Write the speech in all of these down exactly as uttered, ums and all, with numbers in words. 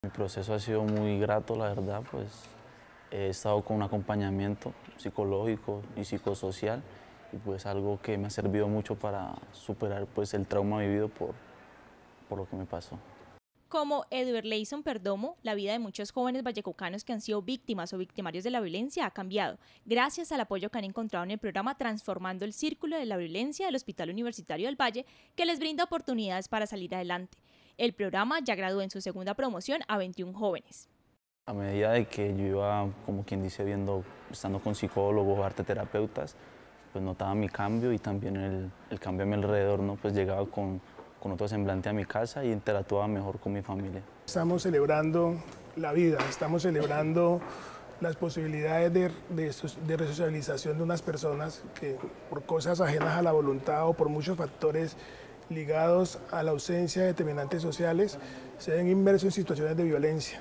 Mi proceso ha sido muy grato, la verdad, pues he estado con un acompañamiento psicológico y psicosocial y pues algo que me ha servido mucho para superar pues el trauma vivido por, por lo que me pasó. Como Edward Leison Perdomo, la vida de muchos jóvenes vallecucanos que han sido víctimas o victimarios de la violencia ha cambiado, gracias al apoyo que han encontrado en el programa Transformando el Círculo de la Violencia del Hospital Universitario del Valle, que les brinda oportunidades para salir adelante. El programa ya graduó en su segunda promoción a veintiún jóvenes. A medida de que yo iba, como quien dice, viendo, estando con psicólogos, arteterapeutas, pues notaba mi cambio y también el, el cambio a mi alrededor, ¿no? Pues llegaba con, con otro semblante a mi casa y interactuaba mejor con mi familia. Estamos celebrando la vida, estamos celebrando las posibilidades de, de, de resocialización de unas personas que por cosas ajenas a la voluntad o por muchos factores ligados a la ausencia de determinantes sociales se ven inmersos en situaciones de violencia.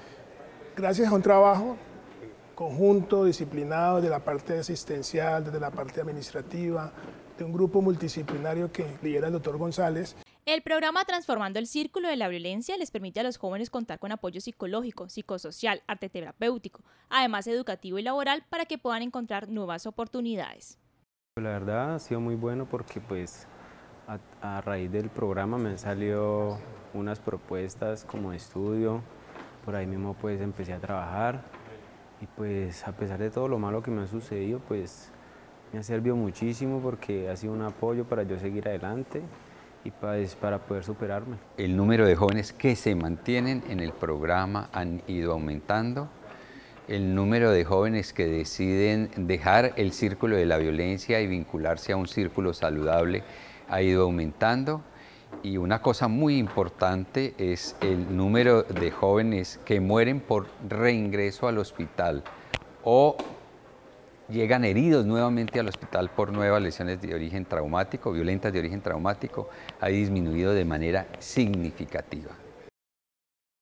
Gracias a un trabajo conjunto, disciplinado, de la parte asistencial, desde la parte administrativa, de un grupo multidisciplinario que lidera el doctor González. El programa Transformando el Círculo de la Violencia les permite a los jóvenes contar con apoyo psicológico, psicosocial, arteterapéutico, además educativo y laboral para que puedan encontrar nuevas oportunidades. La verdad ha sido muy bueno porque pues a, a raíz del programa me han salido unas propuestas como de estudio, por ahí mismo pues empecé a trabajar y pues a pesar de todo lo malo que me ha sucedido pues me ha servido muchísimo porque ha sido un apoyo para yo seguir adelante y pues para poder superarme. El número de jóvenes que se mantienen en el programa han ido aumentando. El número de jóvenes que deciden dejar el círculo de la violencia y vincularse a un círculo saludable ha ido aumentando. Y una cosa muy importante es el número de jóvenes que mueren por reingreso al hospital o llegan heridos nuevamente al hospital por nuevas lesiones de origen traumático, violentas de origen traumático, ha disminuido de manera significativa.